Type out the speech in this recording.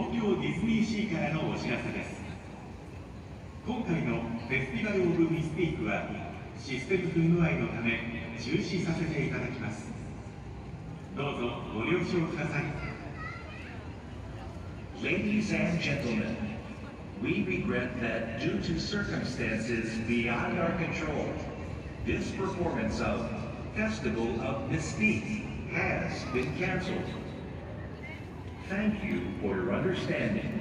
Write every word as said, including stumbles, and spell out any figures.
東京ディズニーシーからのお知らせです。今回のフェスティバル・オブ・ミスティークはシステム不具合のため中止させていただきます。どうぞご了承ください。 Ladies and gentlemen, we regret that due to circumstances beyond our control, this performance of Festival of Mystique has been canceled. Thank you for your understanding.